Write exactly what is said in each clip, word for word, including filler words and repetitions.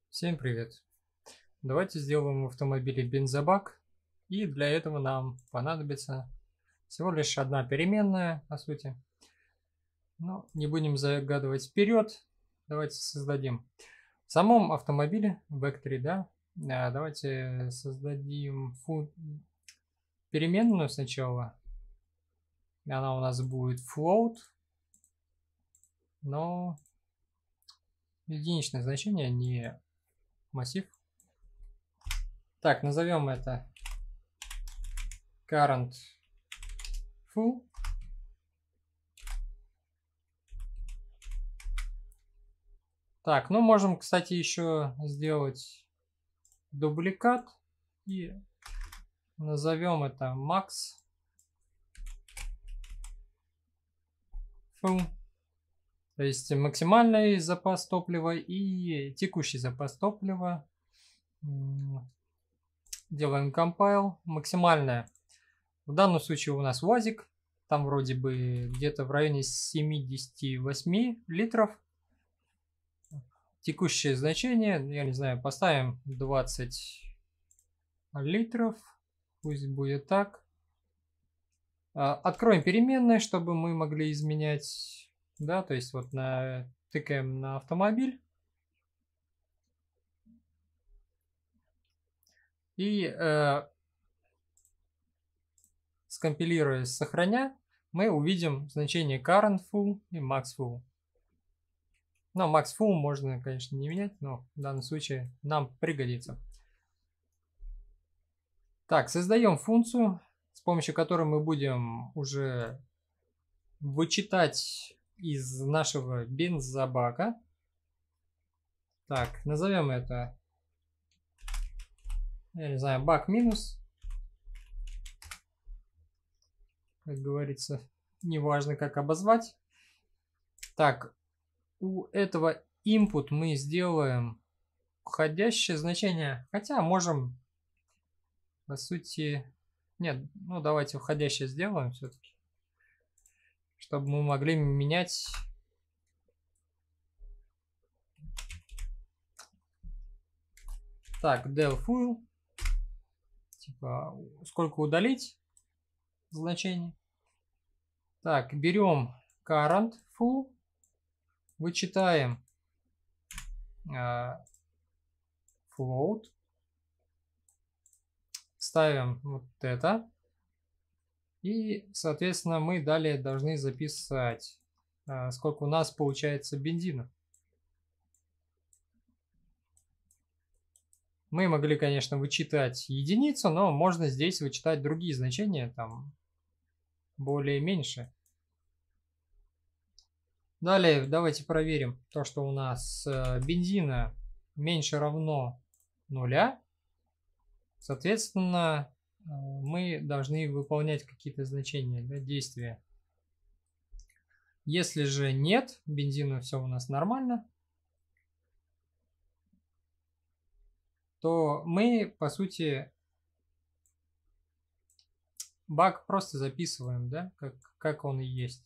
Всем привет! Давайте сделаем в автомобиле бензобак, и для этого нам понадобится всего лишь одна переменная, по сути. Но не будем загадывать вперед, давайте создадим. В самом автомобиле, в векторе, да, а, давайте создадим фу- переменную сначала. Она у нас будет float, но единичное значение, не массив. Так, назовем это current full. Так, ну можем, кстати, еще сделать дубликат и назовем это max full. То есть максимальный запас топлива и текущий запас топлива. Делаем compile. Максимальное. В данном случае у нас УАЗик. Там вроде бы где-то в районе семидесяти восьми литров. Текущее значение, я не знаю, поставим двадцать литров. Пусть будет так. Откроем переменные, чтобы мы могли изменять. Да, то есть вот на, тыкаем на автомобиль. И э, скомпилируя, сохраня, мы увидим значение current full и max full. Но max full можно, конечно, не менять, но в данном случае нам пригодится. Так, создаем функцию, с помощью которой мы будем уже вычитать из нашего бензобака. Так, назовем это, я не знаю, бак минус. Как говорится, неважно, как обозвать. Так, у этого input мы сделаем входящее значение, хотя можем, по сути, нет, ну давайте входящее сделаем все-таки, чтобы мы могли менять. Так, del full, типа сколько удалить значений. Так, берем current full, вычитаем э, float, ставим вот это. И, соответственно, мы далее должны записать, э, сколько у нас получается бензина. Мы могли, конечно, вычитать единицу, но можно здесь вычитать другие значения, там более меньше. Далее давайте проверим то, что у нас бензина меньше равно нуля. Соответственно, мы должны выполнять какие-то значения, да, действия. Если же нет, бензина все у нас нормально, то мы, по сути, бак просто записываем, да, как, как он и есть.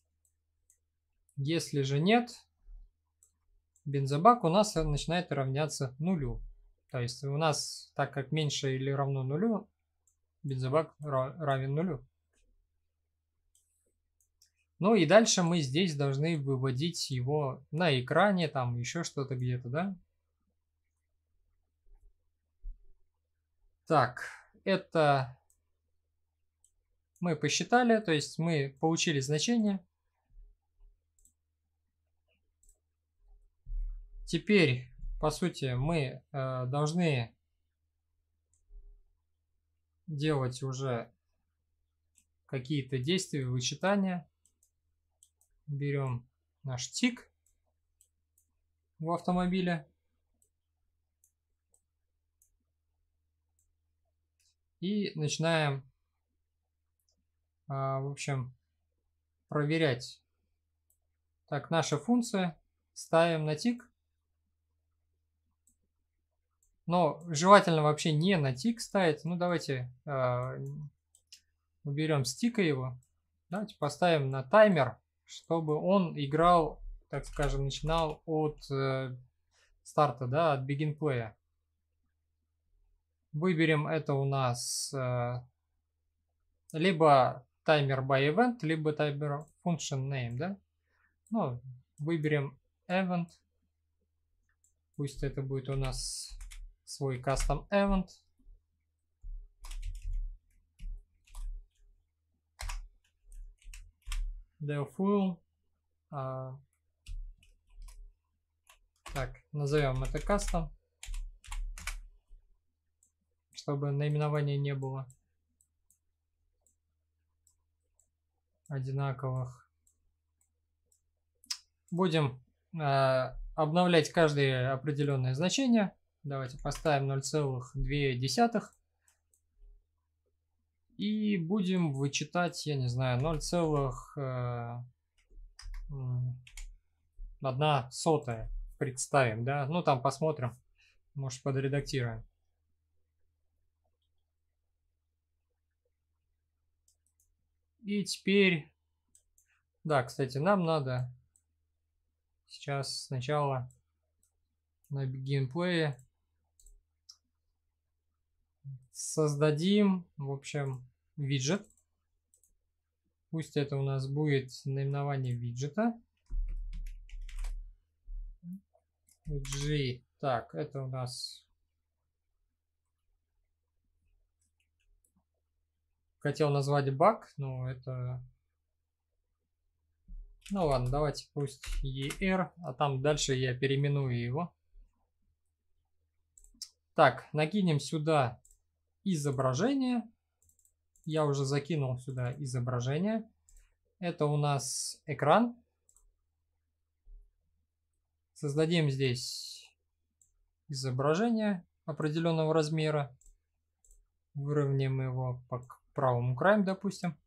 Если же нет, бензобак у нас начинает равняться нулю. То есть у нас, так как меньше или равно нулю, бензобак равен нулю. Ну и дальше мы здесь должны выводить его на экране, там еще что-то где-то, да. Так, это мы посчитали, то есть мы получили значение. Теперь, по сути, мы э, должны делать уже какие-то действия, вычитания. Берем наш тик в автомобиле и начинаем, в общем, проверять. Так, наша функция, ставим на тик. Но желательно вообще не на тик ставить. Ну, давайте уберем с тика его. Давайте поставим на таймер, чтобы он играл, так скажем, начинал от старта, да, от begin play. Выберем это у нас э, либо таймер by event, либо таймер function name, да. Ну, выберем event. Пусть это будет у нас свой custom event. Defull. А, так, назовем это custom, чтобы наименования не было одинаковых. Будем э, обновлять каждое определенное значение. Давайте поставим ноль целых две десятых. И будем вычитать, я не знаю, ноль целых одна сотая. Представим, да? Ну, там посмотрим. Может, подредактируем. И теперь... Да, кстати, нам надо сейчас сначала на геймплее создадим, в общем, виджет. Пусть это у нас будет наименование виджета. G. Так, это у нас... Хотел назвать баг, но это... Ну ладно, давайте пусть и эр, а там дальше я переименую его. Так, накинем сюда изображение. Я уже закинул сюда изображение. Это у нас экран. Создадим здесь изображение определенного размера. Выровняем его по правому краю, допустим.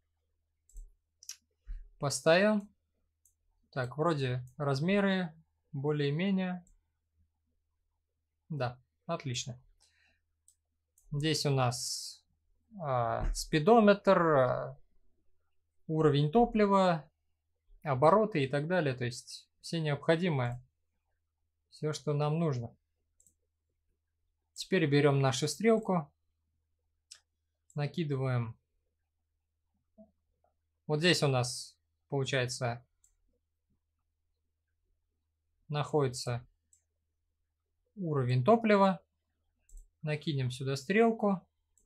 Поставим. Так, вроде размеры более-менее. Да, отлично. Здесь у нас а, спидометр, а, уровень топлива, обороты и так далее. То есть все необходимое, все, что нам нужно. Теперь берем нашу стрелку, накидываем. Вот здесь у нас получается находится уровень топлива. Накинем сюда стрелку.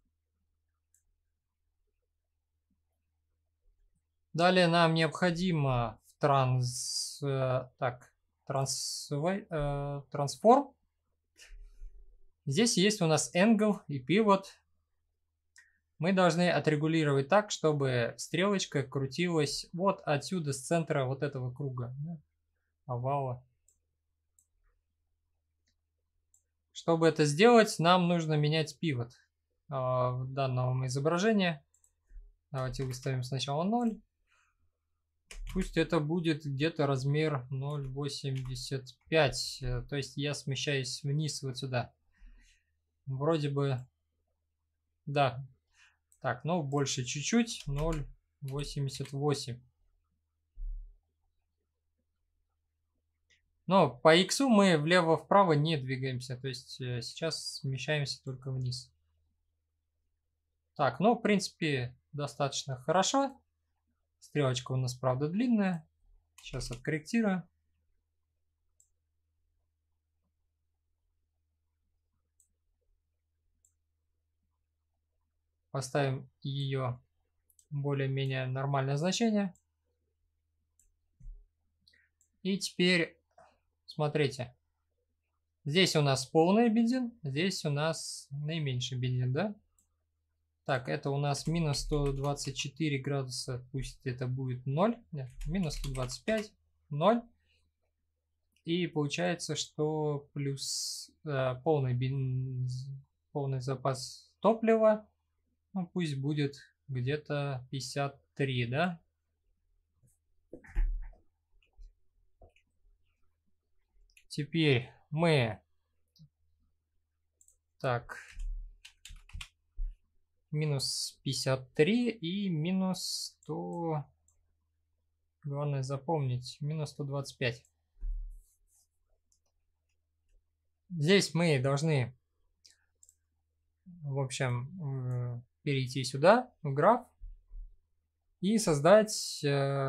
Далее нам необходимо в транс, э, так, транс, э, трансформ. Здесь есть у нас angle и pivot. Мы должны отрегулировать так, чтобы стрелочка крутилась вот отсюда, с центра вот этого круга, да, овала. Чтобы это сделать, нам нужно менять pivot э, данного изображения. Давайте выставим сначала ноль. Пусть это будет где-то размер ноль целых восемьдесят пять. То есть я смещаюсь вниз вот сюда. Вроде бы... Да. Так, ну больше чуть-чуть. ноль целых восемьдесят восемь. Но по X мы влево-вправо не двигаемся. То есть сейчас смещаемся только вниз. Так, ну в принципе достаточно хорошо. Стрелочка у нас, правда, длинная. Сейчас откорректирую. Поставим ее более-менее нормальное значение. И теперь, смотрите. Здесь у нас полный бензин, здесь у нас наименьший бензин, да? Так, это у нас минус сто двадцать четыре градуса, пусть это будет ноль, нет, минус сто двадцать пять, ноль. И получается, что плюс э, полный, бензин, полный запас топлива, ну пусть будет где-то пятьдесят три, да? Теперь мы... Так... Минус пятьдесят три и минус сто... Главное запомнить. Минус сто двадцать пять. Здесь мы должны, в общем, перейти сюда, в граф, и создать,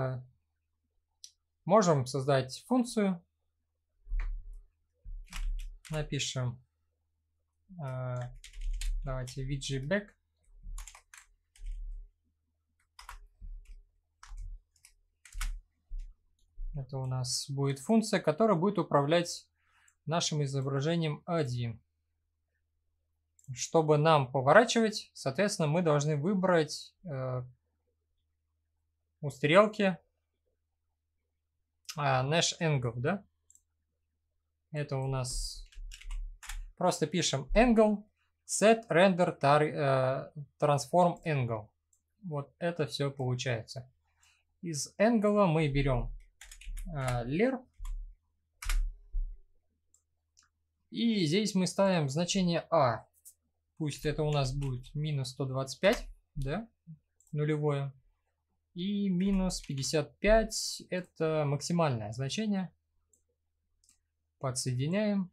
можем создать функцию. Напишем, давайте widgetback. Это у нас будет функция, которая будет управлять нашим изображением один. Чтобы нам поворачивать, соответственно, мы должны выбрать э, у стрелки а, Nash Angle, да? Это у нас просто пишем Angle, Set Render tar, э, Transform Angle. Вот это все получается. Из Angle мы берем э, ler. И здесь мы ставим значение А. Пусть это у нас будет минус сто двадцать пять, да, нулевое. И минус пятьдесят пять это максимальное значение. Подсоединяем.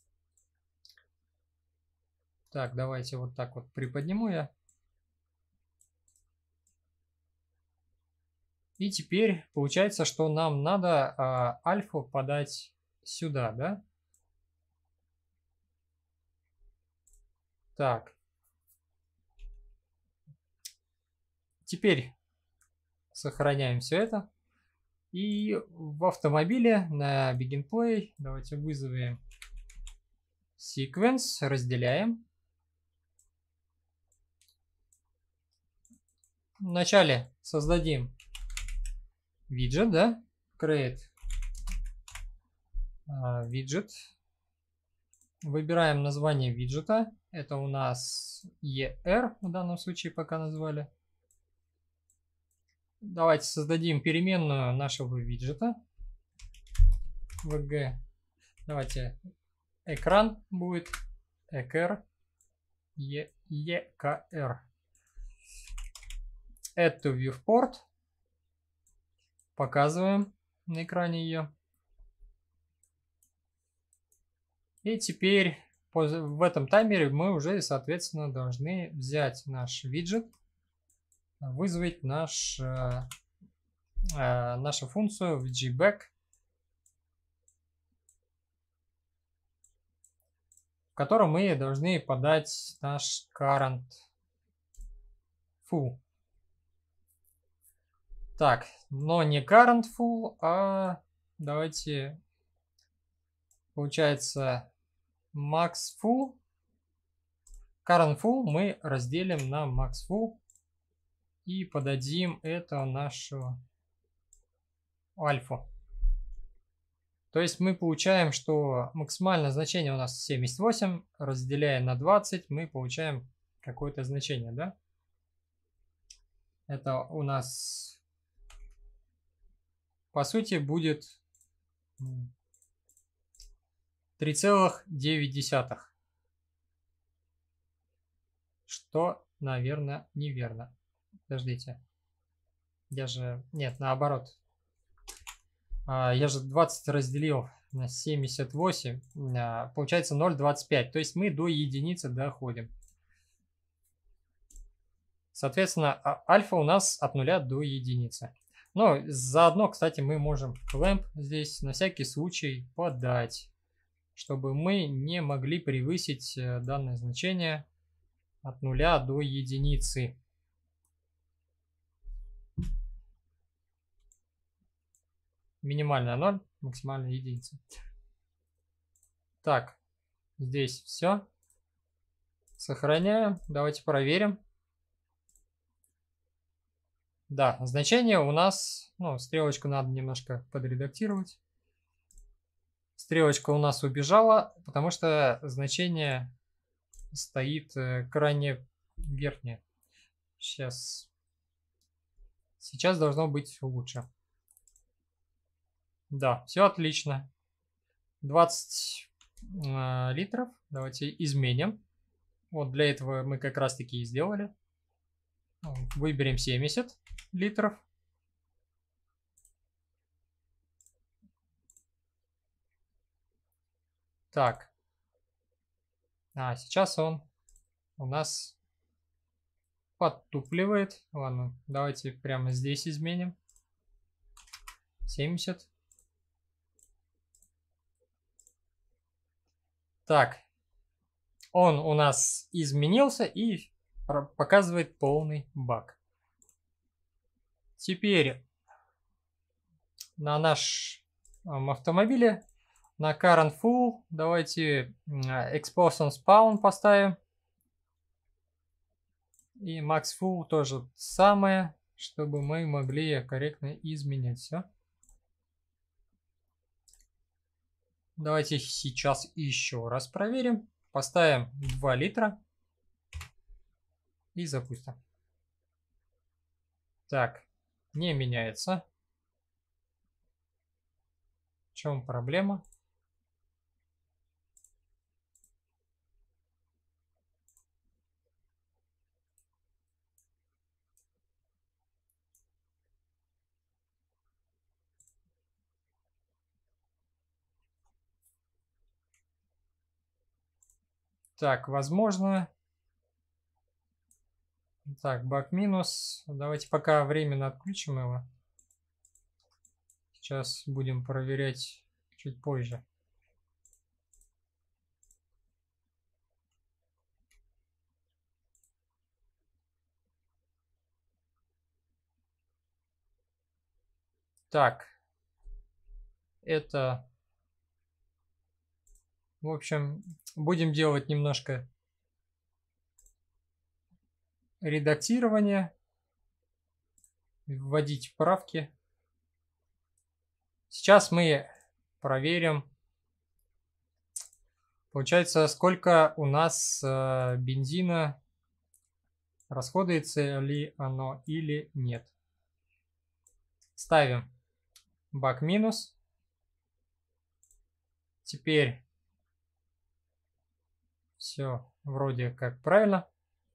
Так, давайте вот так вот приподниму я. И теперь получается, что нам надо а, альфу подать сюда, да? Так. Теперь сохраняем все это. И в автомобиле на BeginPlay давайте вызовем sequence, разделяем. Вначале создадим виджет, да? Create виджет. Выбираем название виджета. Это у нас и ар в данном случае пока назвали. Давайте создадим переменную нашего виджета. vg. Давайте экран будет ekr ekr. Add to viewport. Показываем на экране ее. И теперь в этом таймере мы уже, соответственно, должны взять наш виджет, вызвать наш, э, э, нашу функцию widgetback, в которой мы должны подать наш current full. Так, но не current full, а давайте, получается, max full. Current full мы разделим на max full и подадим это нашу альфу. То есть мы получаем, что максимальное значение у нас семьдесят восемь, разделяя на двадцать, мы получаем какое-то значение, да? Это у нас, по сути, будет три целых девять десятых. Что, наверное, неверно. Подождите. Я же... Нет, наоборот. Я же двадцать разделил на семьдесят восемь. Получается ноль целых двадцать пять. То есть мы до единицы доходим. Соответственно, альфа у нас от нуля до единицы. Но заодно, кстати, мы можем clamp здесь на всякий случай подать, чтобы мы не могли превысить данное значение от нуля до единицы. Минимальная ноль, максимальная единица. Так, здесь все. Сохраняем. Давайте проверим. Да, значение у нас, ну, стрелочку надо немножко подредактировать. Стрелочка у нас убежала, потому что значение стоит крайне верхнее. Сейчас. Сейчас должно быть лучше. Да, все отлично. двадцать э, литров. Давайте изменим. Вот для этого мы как раз таки и сделали. Выберем семьдесят литров. Так. А сейчас он у нас подтупливает. Ладно, давайте прямо здесь изменим. семьдесят. Так. Он у нас изменился и показывает полный баг. Теперь на нашем автомобиле, на current full, давайте expose on spawn поставим. И max full тоже самое, чтобы мы могли корректно изменять все. Давайте сейчас еще раз проверим. Поставим два литра и запустим. Так, не меняется. В чем проблема? Так, возможно. Так, баг минус. Давайте пока временно отключим его. Сейчас будем проверять чуть позже. Так. Это... В общем, будем делать немножко редактирование. Вводить правки. Сейчас мы проверим, получается, сколько у нас э, бензина, расходуется ли оно или нет. Ставим бак минус. Теперь все вроде как правильно.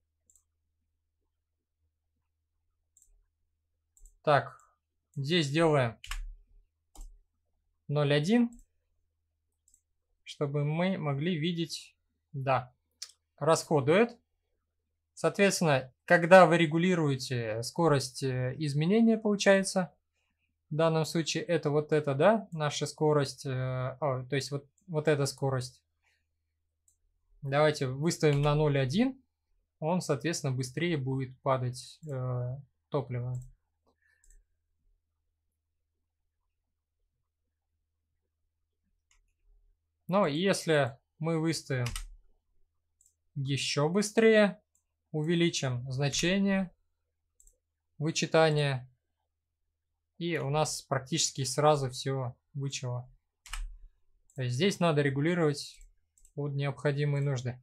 Так, здесь делаем ноль один, чтобы мы могли видеть, да, расходует. Соответственно, когда вы регулируете скорость изменения, получается, в данном случае это вот это, да, наша скорость, э, о, то есть вот, вот эта скорость. Давайте выставим на ноль один, он, соответственно, быстрее будет падать э, топливо. Но если мы выставим еще быстрее, увеличим значение вычитания, и у нас практически сразу все вычело. То есть здесь надо регулировать под необходимые нужды.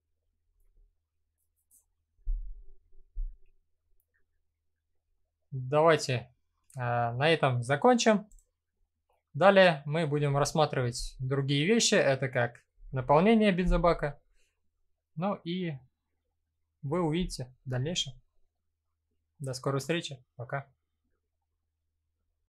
Давайте э, на этом закончим. Далее мы будем рассматривать другие вещи. Это как наполнение бензобака. Ну и вы увидите в дальнейшем. До скорой встречи. Пока.